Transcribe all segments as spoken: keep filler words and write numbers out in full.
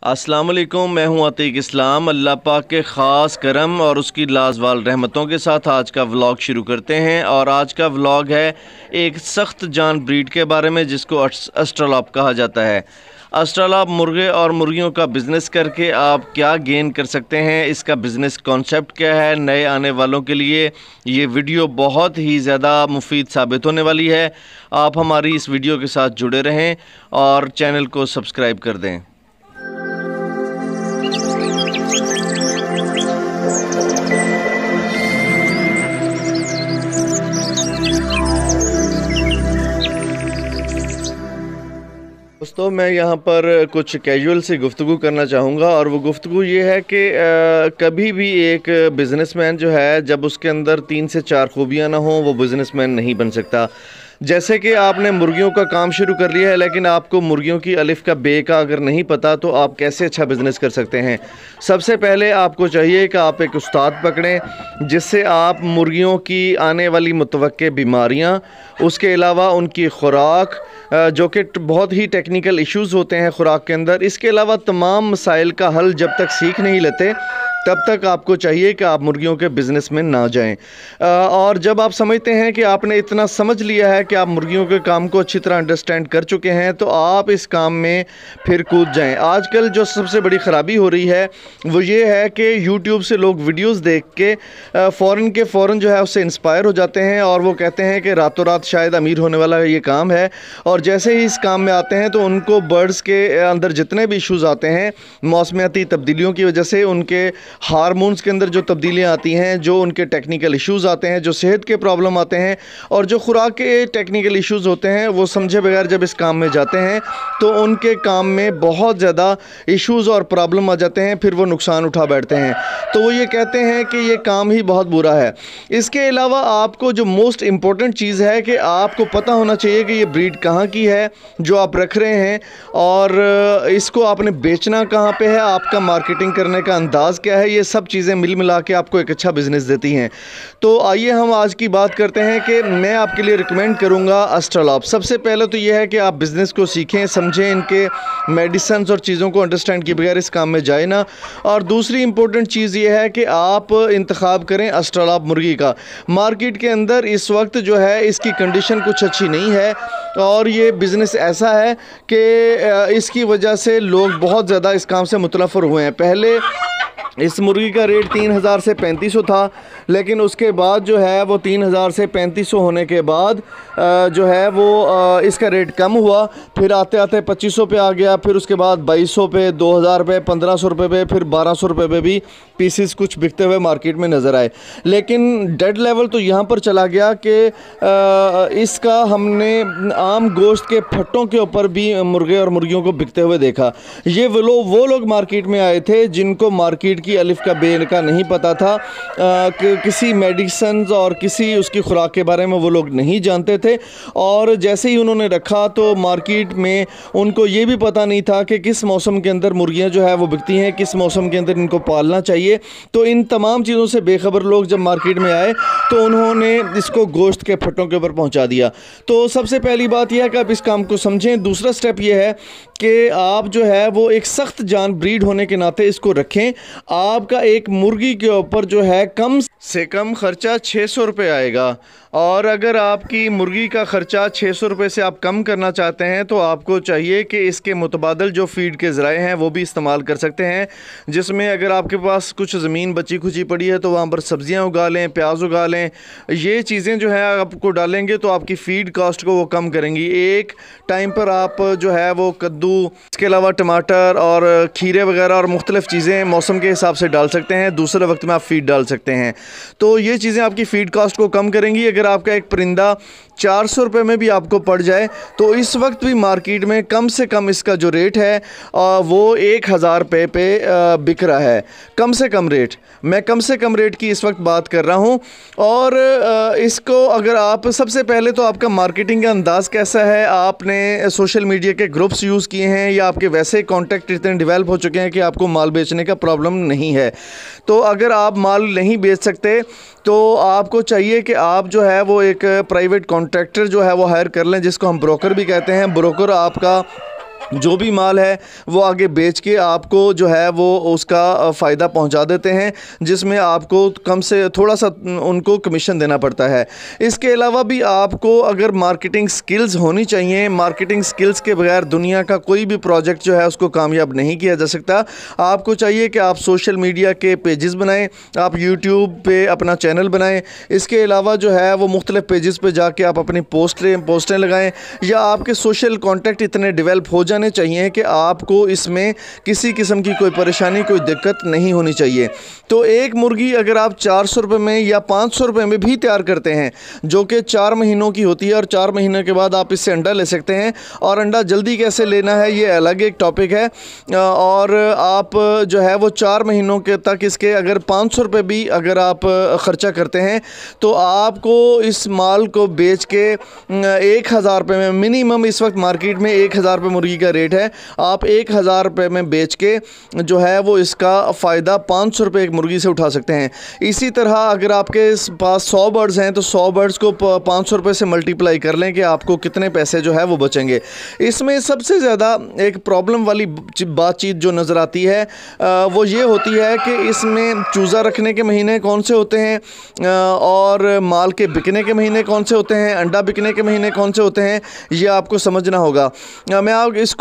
अस्सलाम वालेकुम, मैं हूं अतीक इस्लाम। अल्लाह पाक के ख़ास करम और उसकी लाजवाल रहमतों के साथ आज का व्लॉग शुरू करते हैं। और आज का व्लॉग है एक सख्त जान ब्रीड के बारे में जिसको अस्ट्रलॉप कहा जाता है। अस्ट्रलॉप मुर्गे और मुर्गियों का बिज़नेस करके आप क्या गेन कर सकते हैं, इसका बिज़नेस कॉन्सेप्ट क्या है, नए आने वालों के लिए ये वीडियो बहुत ही ज़्यादा मुफीद साबित होने वाली है। आप हमारी इस वीडियो के साथ जुड़े रहें और चैनल को सब्सक्राइब कर दें। दोस्तों, मैं यहाँ पर कुछ कैजुअल सी गुफ्तगू करना चाहूँगा और वो गुफ्तगू ये है कि कभी भी एक बिज़नेसमैन जो है, जब उसके अंदर तीन से चार खूबियाँ ना हों, वो बिज़नेसमैन नहीं बन सकता। जैसे कि आपने मुर्गियों का काम शुरू कर लिया है, लेकिन आपको मुर्गियों की अलिफ का बे का अगर नहीं पता तो आप कैसे अच्छा बिज़नेस कर सकते हैं। सबसे पहले आपको चाहिए कि आप एक उस्ताद पकड़ें जिससे आप मुर्गियों की आने वाली मुतवक्के बीमारियां, उसके अलावा उनकी खुराक, जो कि बहुत ही टेक्निकल इश्यूज़ होते हैं खुराक के अंदर, इसके अलावा तमाम मसाइल का हल जब तक सीख नहीं लेते तब तक आपको चाहिए कि आप मुर्गियों के बिज़नेस में ना जाएं। और जब आप समझते हैं कि आपने इतना समझ लिया है कि आप मुर्गियों के काम को अच्छी तरह अंडरस्टैंड कर चुके हैं, तो आप इस काम में फिर कूद जाएं। आजकल जो सबसे बड़ी ख़राबी हो रही है वो ये है कि यूट्यूब से लोग वीडियोस देख के फ़ौरन के फ़ौरन जो है उससे इंस्पायर हो जाते हैं और वो कहते हैं कि रातों रात शायद अमीर होने वाला ये काम है। और जैसे ही इस काम में आते हैं तो उनको बर्ड्स के अंदर जितने भी इश्यूज़ आते हैं मौसमियाती तब्दीलियों की वजह से, उनके हार्मोन्स के अंदर जो तब्दीलियाँ आती हैं, जो उनके टेक्निकल इश्यूज़ आते हैं, जो सेहत के प्रॉब्लम आते हैं और जो खुराक के टेक्निकल इश्यूज़ होते हैं, वो समझे बगैर जब इस काम में जाते हैं तो उनके काम में बहुत ज़्यादा इश्यूज़ और प्रॉब्लम आ जाते हैं, फिर वो नुकसान उठा बैठते हैं। तो वो ये कहते हैं कि ये काम ही बहुत बुरा है। इसके अलावा आपको जो मोस्ट इम्पॉर्टेंट चीज़ है कि आपको पता होना चाहिए कि ये ब्रीड कहाँ की है जो आप रख रहे हैं और इसको आपने बेचना कहाँ पे है, आपका मार्केटिंग करने का अंदाज़ क्या है। ये सब चीज़ें मिल मिला के आपको एक अच्छा बिज़नेस देती हैं। तो आइए हम आज की बात करते हैं कि मैं आपके लिए रिकमेंड करूँगा अस्ट्रलॉप। सबसे पहले तो ये है कि आप बिज़नेस को सीखें, समझें, इनके मेडिसिन और चीज़ों को अंडरस्टैंड किए बगैर इस काम में जाए ना। और दूसरी इंपॉर्टेंट चीज़ ये है कि आप इंतखाब करें अस्ट्रलॉप मुर्गी का। मार्केट के अंदर इस वक्त जो है इसकी कंडीशन कुछ अच्छी नहीं है और ये बिज़नेस ऐसा है कि इसकी वजह से लोग बहुत ज़्यादा इस काम से मुतनफ़र हुए हैं। पहले इस मुर्गी का रेट तीन हज़ार से पैंतीस सौ था, लेकिन उसके बाद जो है वो तीन हज़ार से पैंतीस सौ होने के बाद जो है वो इसका रेट कम हुआ, फिर आते आते पच्चीस सौ पे आ गया, फिर उसके बाद बाईस सौ पे, दो हज़ार पे, पंद्रह सौ रुपये पे, फिर बारह सौ रुपये पे भी पीसीस कुछ बिकते हुए मार्केट में नज़र आए। लेकिन डेड लेवल तो यहाँ पर चला गया कि इसका हमने आम गोश्त के फट्टों के ऊपर भी मुर्गे और मुर्गियों को बिकते हुए देखा। ये वो लोग वो लोग मार्केट में आए थे जिनको मार्केट की अलिफ का बे का नहीं पता था, कि किसी मेडिसिन और किसी उसकी खुराक के बारे में वो लोग नहीं जानते थे। और जैसे ही उन्होंने रखा तो मार्केट में उनको ये भी पता नहीं था कि किस मौसम के अंदर मुर्गियां जो है वो बिकती हैं, किस मौसम के अंदर इनको पालना चाहिए। तो इन तमाम चीज़ों से बेखबर लोग जब मार्केट में आए तो उन्होंने इसको गोश्त के फट्टों के ऊपर पहुँचा दिया। तो सबसे पहली बात यह है कि आप इस काम को समझें। दूसरा स्टेप यह है कि आप जो है वो एक सख्त जान ब्रीड होने के नाते इसको रखें। आपका एक मुर्गी के ऊपर जो है कम से कम खर्चा छः सौ रुपये आएगा और अगर आपकी मुर्गी का ख़र्चा छः सौ रुपये से आप कम करना चाहते हैं तो आपको चाहिए कि इसके मुतबादल जो फ़ीड के ज़राए हैं वो भी इस्तेमाल कर सकते हैं, जिसमें अगर आपके पास कुछ ज़मीन बची खुची पड़ी है तो वहाँ पर सब्ज़ियाँ उगा लें, प्याज उगा लें। ये चीज़ें जो है आपको डालेंगे तो आपकी फ़ीड कास्ट को वो कम करेंगी। एक टाइम पर आप जो है वो कद्दू, इसके अलावा टमाटर और खीरे वगैरह और मुख्तलिफ़ चीज़ें मौसम के हिसाब से डाल सकते हैं। दूसरे वक्त में आप फ़ीड डाल सकते हैं, तो ये चीज़ें आपकी फ़ीड कास्ट को कम करेंगी। अगर आपका एक परिंदा चार सौ रुपये में भी आपको पड़ जाए तो इस वक्त भी मार्केट में कम से कम इसका जो रेट है वो एक हज़ार रुपये पे बिक रहा है। कम से कम रेट, मैं कम से कम रेट की इस वक्त बात कर रहा हूँ। और इसको अगर आप, सबसे पहले तो आपका मार्केटिंग का अंदाज़ कैसा है, आपने सोशल मीडिया के ग्रुप्स यूज़ किए हैं या आपके वैसे कॉन्टैक्ट इतने डेवलप हो चुके हैं कि आपको माल बेचने का प्रॉब्लम नहीं है। तो अगर आप माल नहीं बेच सकते तो आपको चाहिए कि आप जो है वो एक प्राइवेट कॉन्ट्रैक्टर जो है वो हायर कर लें, जिसको हम ब्रोकर भी कहते हैं। ब्रोकर आपका जो भी माल है वो आगे बेच के आपको जो है वो उसका फ़ायदा पहुंचा देते हैं, जिसमें आपको कम से थोड़ा सा उनको कमीशन देना पड़ता है। इसके अलावा भी आपको अगर मार्केटिंग स्किल्स होनी चाहिए, मार्केटिंग स्किल्स के बगैर दुनिया का कोई भी प्रोजेक्ट जो है उसको कामयाब नहीं किया जा सकता। आपको चाहिए कि आप सोशल मीडिया के पेजेस बनाएं, आप यूट्यूब पे अपना चैनल बनाएं। इसके अलावा जो है वो मुख्तलिफ पेजेस पे जाके आप अपनी पोस्टें पोस्टें लगाएं, या आपके सोशल कॉन्टेक्ट इतने डेवलप हो जाने चाहिए कि आपको इसमें किसी किस्म की कोई परेशानी, कोई दिक्कत नहीं होनी चाहिए। तो एक मुर्गी अगर आप चार सौ रुपये में या पाँच सौ रुपये में भी तैयार करते हैं, जो कि चार महीनों की होती है, और चार महीने के बाद आप इससे अंडा ले सकते हैं। और अंडा जल्दी कैसे लेना है ये अलग एक टॉपिक है, और आप जो है वो चार महीनों के तक इसके अगर पाँच सौ रुपये भी अगर आप ख़र्चा करते हैं तो आपको इस माल को बेच के एक हज़ार रुपये में, मिनिमम इस वक्त मार्केट में एक हज़ार रुपये मुर्गी का रेट है, आप एक हज़ार रुपये में बेच के जो है वो इसका फ़ायदा पाँच सौ रुपये एक मुर्गी से उठा सकते हैं। इसी तरह अगर आपके पास सौ बर्ड्स हैं तो सौ बर्ड्स को पाँच सौ रुपये से मल्टीप्लाई कर लें कि आपको कितने पैसे जो है वो बचेंगे। इसमें सबसे ज़्यादा एक प्रॉब्लम वाली बातचीत जो नज़र आती है वो ये होती है कि इसमें चूज़ा रखने के महीने कौन से होते हैं और माल के बिकने के महीने कौन से होते हैं, अंडा बिकने के महीने कौन से होते हैं, ये आपको समझना होगा। मैं आप इसको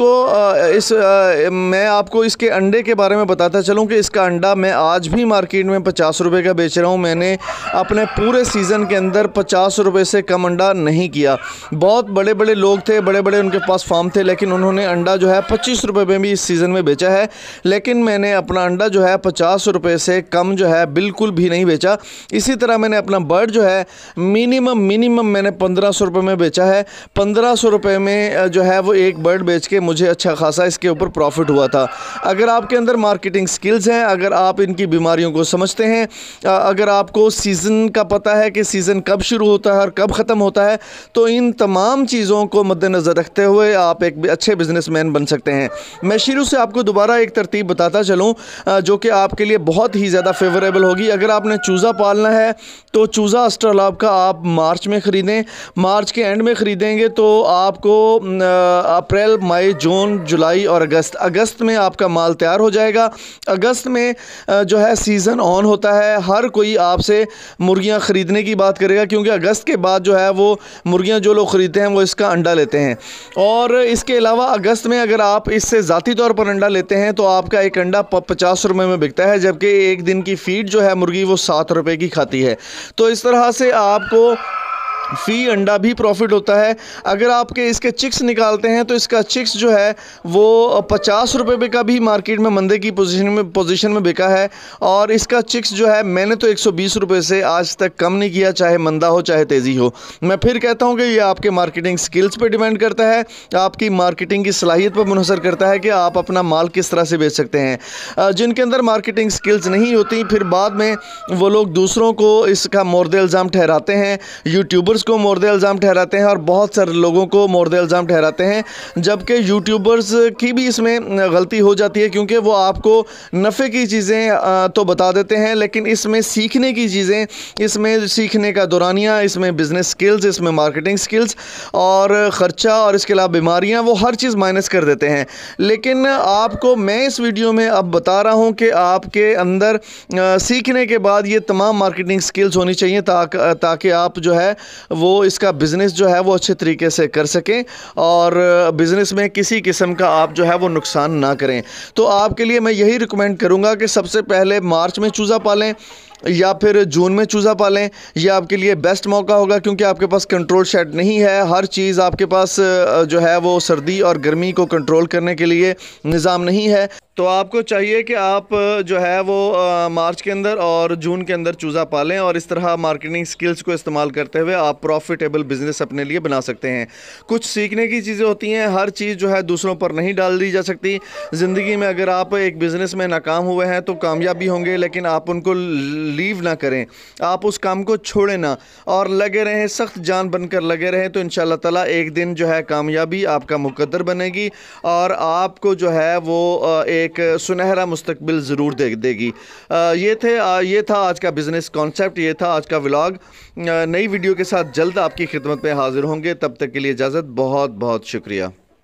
इस मैं आपको इसके अंडे के बारे में बताता चलूं कि इसका अंडा मैं आज भी मार्केट में पचास रुपए का बेच रहा हूं। मैंने अपने पूरे सीज़न के अंदर पचास रुपए से कम अंडा नहीं किया। बहुत बड़े बड़े लोग थे, बड़े बड़े उनके पास फार्म थे, लेकिन उन्होंने अंडा जो है पच्चीस रुपए में भी इस सीज़न में बेचा है, लेकिन मैंने अपना अंडा जो है पचास रुपए से कम जो है बिल्कुल भी नहीं बेचा। इसी तरह मैंने अपना बर्ड जो है मिनिमम मिनिमम मैंने पंद्रह सौ रुपये में बेचा है। पंद्रह सौ रुपये में जो है वो एक बर्ड बेच के मुझे अच्छा खासा इसके ऊपर प्रॉफिट हुआ था। अगर आपके अंदर मार्केटिंग स्किल्स हैं, अगर आप इनकी बीमारियों को समझते हैं, अगर आपको सीज़न का पता है कि सीज़न कब शुरू होता है और कब ख़त्म होता है, तो इन तमाम चीज़ों को मद्देनज़र रखते हुए आप एक अच्छे बिजनेसमैन बन सकते हैं। मैं शुरू से आपको दोबारा एक तरतीब बताता चलूँ जो कि आपके लिए बहुत ही ज़्यादा फेवरेबल होगी। अगर आपने चूज़ा पालना है तो चूज़ा अस्ट्रालाब का आप मार्च में ख़रीदें। मार्च के एंड में ख़रीदेंगे तो आपको अप्रैल, मई, जून, जुलाई और अगस्त अगस्त में आपका माल तैयार हो जाएगा। अगस्त में जो है सीज़न ऑन होता है, हर कोई आपसे मुर्गियां ख़रीदने की बात करेगा, क्योंकि अगस्त के बाद जो है वो मुर्गियां जो लोग ख़रीदते हैं वो इसका अंडा लेते हैं। और इसके अलावा अगस्त में अगर आप इससे ज़ाती तौर पर अंडा लेते हैं तो आपका एक अंडा पचास रुपये में बिकता है, जबकि एक दिन की फीड जो है मुर्गी वो सात रुपये की खाती है। तो इस तरह से आपको फ़ी अंडा भी प्रॉफिट होता है। अगर आपके इसके चिक्स निकालते हैं तो इसका चिक्स जो है वो पचास रुपये का भी मार्केट में मंदे की पोजीशन में पोजीशन में बिका है, और इसका चिक्स जो है मैंने तो एक सौ बीस रुपये से आज तक कम नहीं किया, चाहे मंदा हो चाहे तेज़ी हो। मैं फिर कहता हूँ कि ये आपके मार्केटिंग स्किल्स पर डिपेंड करता है, आपकी मार्केटिंग की सलाहियत पर मुनहसर करता है कि आप अपना माल किस तरह से बेच सकते हैं। जिनके अंदर मार्केटिंग स्किल्स नहीं होती, फिर बाद में वो लोग दूसरों को इसका मोर्दे इल्ज़ाम ठहराते हैं, यूट्यूबर्स को मोर्दे इल्ज़ाम ठहराते हैं और बहुत सारे लोगों को मोर्दे इल्ज़ाम ठहराते हैं, जबकि यूट्यूबर्स की भी इसमें गलती हो जाती है, क्योंकि वो आपको नफ़े की चीज़ें तो बता देते हैं, लेकिन इसमें सीखने की चीज़ें, इसमें सीखने का दौरानिया, इसमें बिज़नेस स्किल्स, इसमें मार्केटिंग स्किल्स और ख़र्चा और इसके अलावा बीमारियाँ, वो हर चीज़ माइनस कर देते हैं। लेकिन आपको मैं इस वीडियो में अब बता रहा हूँ कि आपके अंदर सीखने के बाद ये तमाम मार्केटिंग स्किल्स होनी चाहिए ताकि ताकि आप जो है वो इसका बिज़नेस जो है वो अच्छे तरीके से कर सकें और बिज़नेस में किसी किस्म का आप जो है वो नुकसान ना करें। तो आपके लिए मैं यही रिकमेंड करूंगा कि सबसे पहले मार्च में चूज़ा पालें या फिर जून में चूज़ा पालें। यह आपके लिए बेस्ट मौका होगा, क्योंकि आपके पास कंट्रोल शेड नहीं है, हर चीज़ आपके पास जो है वो सर्दी और गर्मी को कंट्रोल करने के लिए निज़ाम नहीं है। तो आपको चाहिए कि आप जो है वो मार्च के अंदर और जून के अंदर चूज़ा पालें, और इस तरह मार्केटिंग स्किल्स को इस्तेमाल करते हुए आप प्रॉफिटेबल बिज़नेस अपने लिए बना सकते हैं। कुछ सीखने की चीज़ें होती हैं, हर चीज़ जो है दूसरों पर नहीं डाल दी जा सकती। ज़िंदगी में अगर आप एक बिज़नेस में नाकाम हुए हैं तो कामयाबी होंगे, लेकिन आप उनको लीव ना करें, आप उस काम को छोड़ें ना और लगे रहें, सख्त जान बनकर लगे रहें, तो इंशाअल्लाह ताला एक दिन जो है कामयाबी आपका मुकद्दर बनेगी और आपको जो है वो एक सुनहरा मुस्तकबिल ज़रूर दे देगी। ये थे ये था आज का बिज़नेस कॉन्सेप्ट, ये था आज का व्लॉग। नई वीडियो के साथ जल्द आपकी खिदमत में हाजिर होंगे, तब तक के लिए इजाज़त, बहुत बहुत शुक्रिया।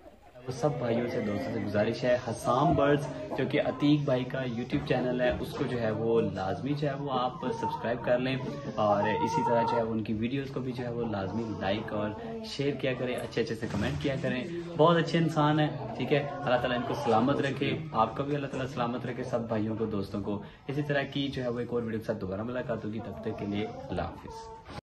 तो सब भाइयों से दोस्तों से गुजारिश है, हसाम बर्ड्स जो कि अतीक भाई का यूट्यूब चैनल है उसको जो है वो लाजमी जो है वो आप सब्सक्राइब कर लें, और इसी तरह जो है उनकी वीडियोस को भी जो है वो लाजमी लाइक और शेयर किया करें, अच्छे अच्छे से कमेंट किया करें। बहुत अच्छे इंसान है, ठीक है। अल्लाह ताला इनको सलामत रखे, आपको भी अल्लाह ताला सलामत रखे, सब भाइयों को दोस्तों को। इसी तरह की जो है वो एक और वीडियो के साथ दोबारा मुलाकात होगी, तब तक के लिए अल्लाह हाफिज।